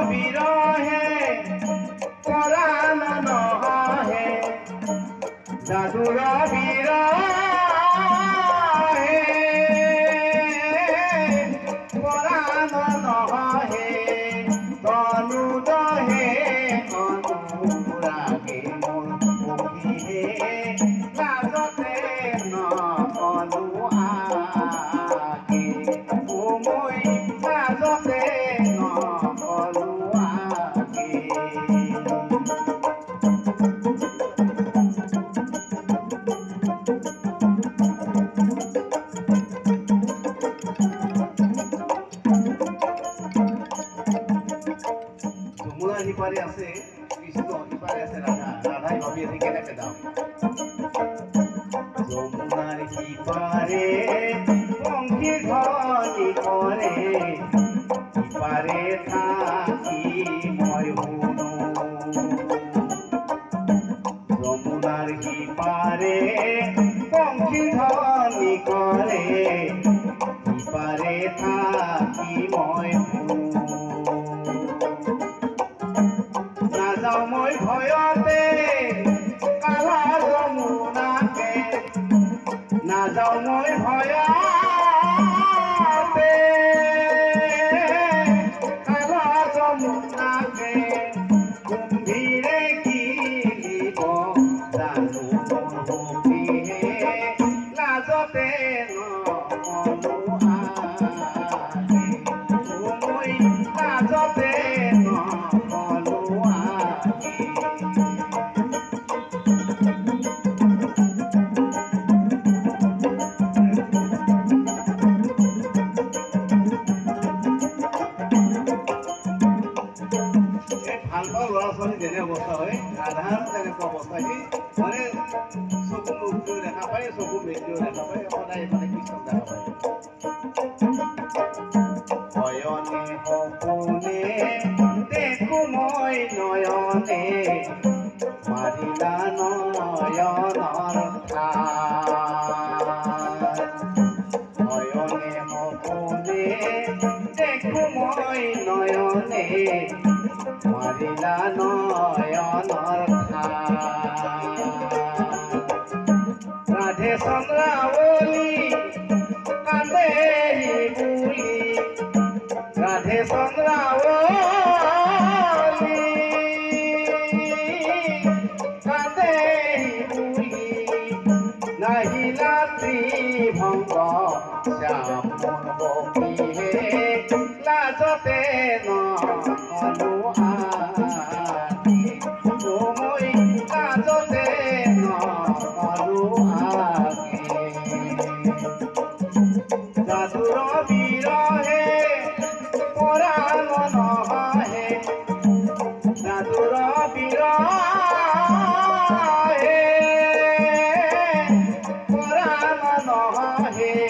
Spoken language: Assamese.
বিৰহে পৰাণ নহে যাদুৰ বিৰহে পৰাণ নহে তনু দহে অনুৰাগে মোৰ পখিহে লাজতে নকলো আগে মই লাজতে নকলো আগে যমুনাৰ সিপাৰে আছে কৃষ্ণ সিপাৰে আছে ৰাধা ৰাধাই ভাবি আছে কেনেকে যাম যমুনাৰ সিপাৰে পংখী ধ্বনি কৰে সিপাৰে থাকি মই শুনো যমুনাৰ সিপাৰে পংখী ধ্বনি কৰে সিপাৰে থাকি মই শুনো নাযাওঁ মই ভয়তে কালা যমুনাকে নাযাওঁ মই ভয়তে কালা যমুনাকে কুম্ভীৰে কিনিব জানো মোৰ সখীহে লাজতে নকলো আগে মই লাজতে নকলো আগে ভাল পাওঁ ল'ৰা ছোৱালী যেনে অৱস্থা হয় ৰাধাৰ তেনেকুৱা অৱস্থা সি মানে চকু মুখটো দেখা পায় চকু মেলিও দেখা পায় সদায় মানে কৃষ্ণক দেখা পায় শয়নে সপোনে দেখো মই নয়নে মাৰিলা নয়নৰ শয়নে সপোনে দেখো মই নয়নে মাৰিলা নয়নৰ ৰাধে চন্দ্ৰাৱলী কান্দে বুলি ৰাধে চন্দ্ৰাৱলী কান্দে বুলি নাহিলা ত্ৰিভংগ শ্যাম মোৰ সখীহে লাজতে নকলো আগে মই লাজতে নকলো আগে যাদুৰ বিৰহে পৰাণ নহে যাদুৰ বিৰহে পৰাণ নহে